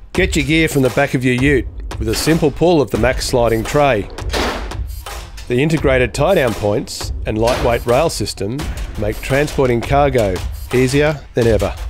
Get your gear from the back of your ute with a simple pull of the Max sliding tray. The integrated tie-down points and lightweight rail system make transporting cargo easier than ever.